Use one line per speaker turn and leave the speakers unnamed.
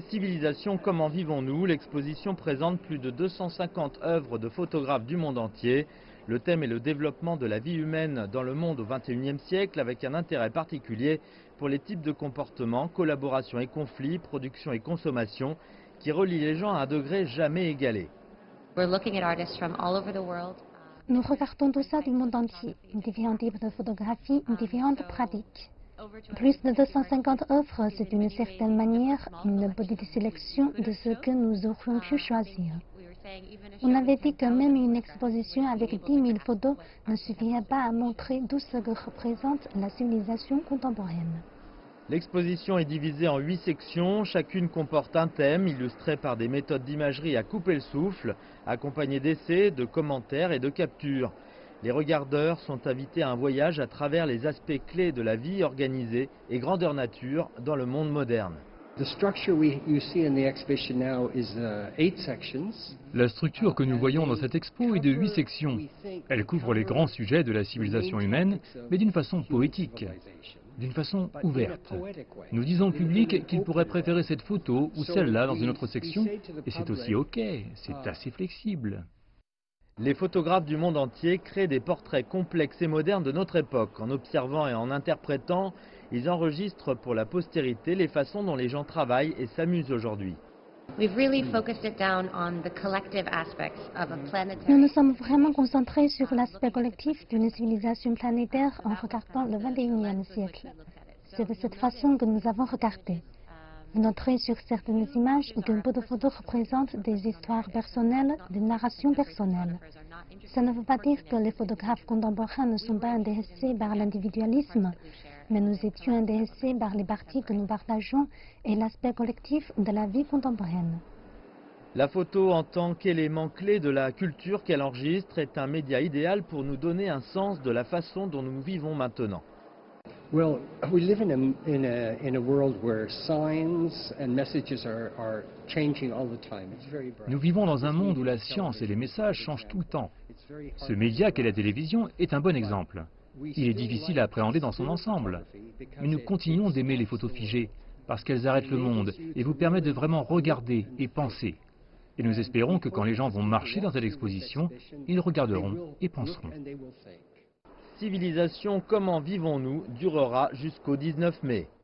Civilisation, comment vivons-nous? L'exposition présente plus de 250 œuvres de photographes du monde entier. Le thème est le développement de la vie humaine dans le monde au XXIe siècle, avec un intérêt particulier pour les types de comportements, collaboration et conflits, production et consommation, qui relient les gens à un degré jamais égalé.
Nous regardons tout ça du monde entier, différents types de photographies, différentes pratiques. Plus de 250 œuvres, c'est d'une certaine manière une petite sélection de ce que nous aurions pu choisir. On avait dit que même une exposition avec 10 000 photos ne suffirait pas à montrer tout ce que représente la civilisation contemporaine.
L'exposition est divisée en 8 sections, chacune comporte un thème illustré par des méthodes d'imagerie à couper le souffle, accompagnées d'essais, de commentaires et de captures. Les regardeurs sont invités à un voyage à travers les aspects clés de la vie organisée et grandeur nature dans le monde moderne.
La structure que nous voyons dans cette expo est de 8 sections. Elle couvre les grands sujets de la civilisation humaine, mais d'une façon poétique, d'une façon ouverte. Nous disons au public qu'il pourrait préférer cette photo ou celle-là dans une autre section, et c'est aussi OK, c'est assez flexible.
Les photographes du monde entier créent des portraits complexes et modernes de notre époque. En observant et en interprétant, ils enregistrent pour la postérité les façons dont les gens travaillent et s'amusent aujourd'hui.
Nous nous sommes vraiment concentrés sur l'aspect collectif d'une civilisation planétaire en regardant le XXIe siècle. C'est de cette façon que nous avons regardé. Vous noterez sur certaines images qu'un peu de photos représentent des histoires personnelles, des narrations personnelles. Ça ne veut pas dire que les photographes contemporains ne sont pas intéressés par l'individualisme, mais nous étions intéressés par les parties que nous partageons et l'aspect collectif de la vie contemporaine.
La photo, en tant qu'élément clé de la culture qu'elle enregistre, est un média idéal pour nous donner un sens de la façon dont nous vivons maintenant.
Well, we live in a world where signs and messages are changing all the time. It's very bright.
Nous vivons dans un monde où la science et les messages changent tout le temps. Ce média qu'est la télévision est un bon exemple. Il est difficile à appréhender dans son ensemble. Mais nous continuons d'aimer les photos figées parce qu'elles arrêtent le monde et vous permettent de vraiment regarder et penser. Et nous espérons que quand les gens vont marcher dans cette exposition, ils regarderont et penseront.
Civilisation, comment vivons-nous durera jusqu'au 19 mai.